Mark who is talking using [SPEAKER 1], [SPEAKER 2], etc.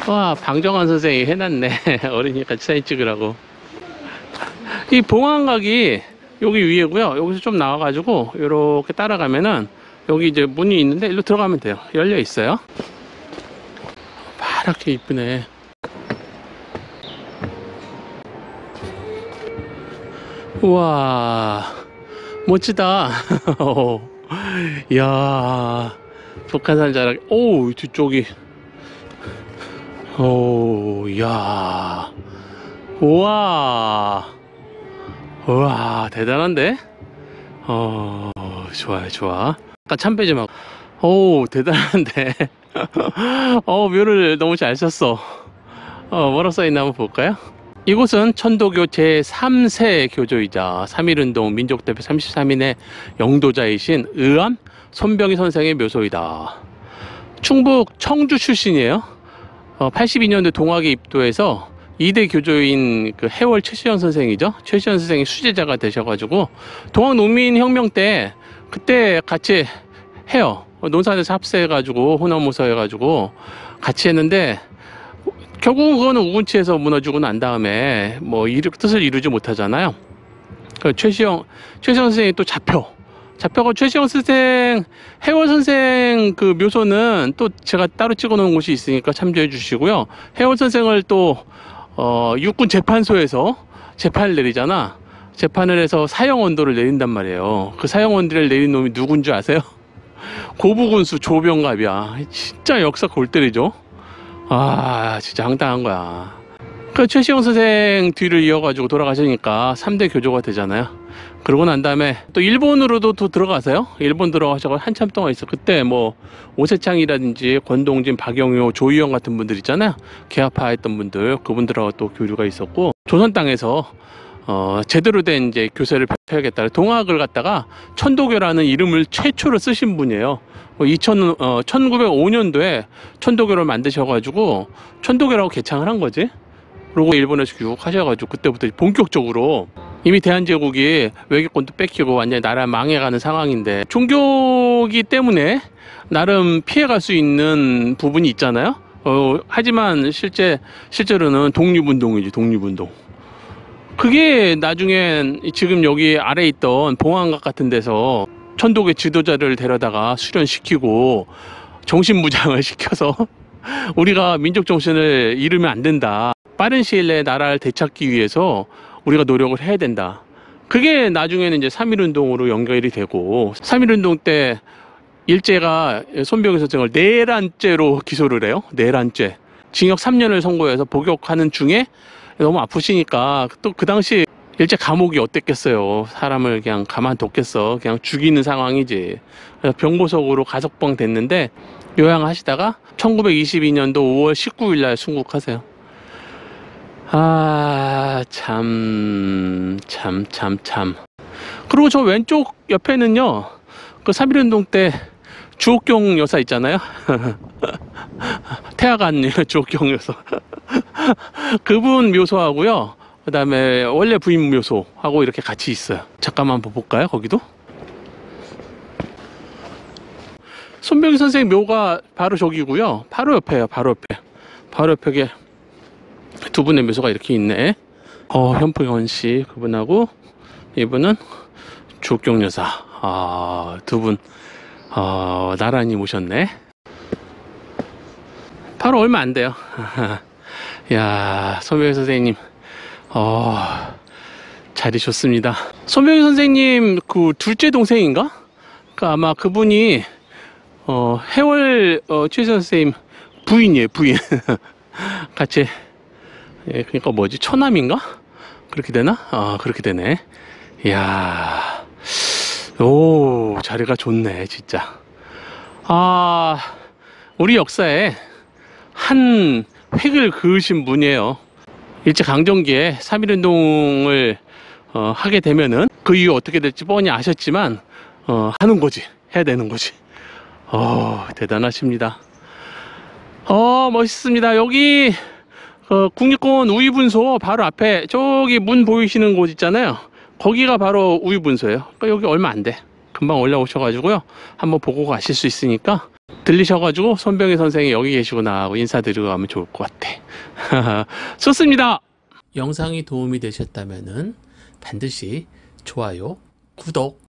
[SPEAKER 1] 와, 방정환 선생이 해놨네. 어린이 같이 사진 찍으라고. 이 봉황각이 여기 위에고요. 여기서 좀 나와가지고 이렇게 따라가면은 여기 이제 문이 있는데 일로 들어가면 돼요. 열려 있어요. 파랗게 이쁘네. 우와, 멋지다. 이야, 북한산 자락. 오, 뒤쪽이. 오, 이야. 우와. 우와, 대단한데? 좋아요, 좋아. 아까 참배 좀 하고. 오, 대단한데? 묘를 너무 잘 썼어. 뭐라고 써있나 한번 볼까요? 이곳은 천도교 제3세 교조이자 3.1운동 민족대표 33인의 영도자이신 의암 손병희 선생의 묘소이다. 충북 청주 출신이에요. 82년도 동학에 입도해서 2대 교조인 그 해월 최시현 선생이죠. 최시현 선생이 수제자가 되셔가지고 동학농민혁명 때 그때 같이 해요. 논산에서 합세해가지고 호남모사 해가지고 같이 했는데 결국은 그거는 우군치에서 무너지고 난 다음에 뭐 뜻을 이루지 못하잖아요. 그 최시영 선생이 또 잡혀가 최시영 선생, 해월 선생 그 묘소는 또 제가 따로 찍어 놓은 곳이 있으니까 참조해 주시고요. 해월 선생을 또 육군 재판소에서 재판을 내리잖아. 재판을 해서 사형언도를 내린단 말이에요. 그 사형언도를 내린 놈이 누군 줄 아세요? 고부군수 조병갑이야. 진짜 역사 골 때리죠. 진짜 황당한 거야. 그 최시영 선생 뒤를 이어가지고 돌아가시니까 3대 교조가 되잖아요. 그러고 난 다음에 또 일본으로도 또 들어가세요. 일본 들어가셔서 한참 동안 있어. 그때 뭐 오세창이라든지 권동진, 박영효, 조희영 같은 분들 있잖아요. 개화파 했던 분들, 그분들하고 또 교류가 있었고, 조선 땅에서 제대로 된 이제 교세를 펼쳐야겠다. 동학을 갖다가 천도교라는 이름을 최초로 쓰신 분이에요. 1905년도에 천도교를 만드셔가지고 천도교라고 개창을 한 거지. 그리고 일본에서 귀국하셔가지고 그때부터 본격적으로 이미 대한제국이 외교권도 뺏기고 완전히 나라 망해가는 상황인데 종교기 때문에 나름 피해갈 수 있는 부분이 있잖아요. 하지만 실제로는 독립운동이지, 독립운동. 그게 나중엔 지금 여기 아래에 있던 봉황각 같은 데서 천도교 지도자를 데려다가 수련시키고 정신무장을 시켜서 우리가 민족 정신을 잃으면 안 된다. 빠른 시일 내에 나라를 되찾기 위해서 우리가 노력을 해야 된다. 그게 나중에는 이제 3.1운동으로 연결이 되고 3.1운동 때 일제가 손병희 선생을 내란죄로 기소를 해요. 내란죄. 징역 3년을 선고해서 복역하는 중에 너무 아프시니까 또 그 당시 일제 감옥이 어땠겠어요. 사람을 그냥 가만뒀겠어. 그냥 죽이는 상황이지. 그래서 병보석으로 가석방 됐는데 요양하시다가 1922년도 5월 19일 날 순국하세요. 참. 그리고 저 왼쪽 옆에는요, 그 3.1운동 때 주옥경 여사 있잖아요. 태화관 주옥경 여사. 그분 묘소하고요, 그 다음에 원래 부인 묘소하고 이렇게 같이 있어요. 잠깐만 한번 볼까요? 거기도? 손병희 선생 묘가 바로 저기고요. 바로 옆에요. 바로 옆에 두 분의 묘소가 이렇게 있네. 현풍현 씨 그분하고 이분은 주옥경 여사. 두 분 나란히 모셨네. 바로 얼마 안 돼요. 야, 손병희 선생님 자리 좋습니다. 손병희 선생님 그 둘째 동생인가? 아마 그분이 해월 최선 선생님 부인이에요. 부인. 같이. 그러니까 뭐지, 처남인가? 그렇게 되나? 그렇게 되네. 이야, 오, 자리가 좋네 진짜. 우리 역사에 한 획을 그으신 분이에요. 일제강점기에 3.1운동을 하게 되면은 그 이후 어떻게 될지 뻔히 아셨지만 하는 거지, 해야 되는 거지. 대단하십니다. 멋있습니다. 여기 국립공원 우유분소 바로 앞에 저기 문 보이시는 곳 있잖아요. 거기가 바로 우유분소예요. 그러니까 여기 얼마 안 돼. 금방 올라오셔가지고요, 한번 보고 가실 수 있으니까 들리셔가지고 손병희 선생이 여기 계시구나 하고 인사드리고 가면 좋을 것 같아. 좋습니다. 영상이 도움이 되셨다면은 반드시 좋아요, 구독,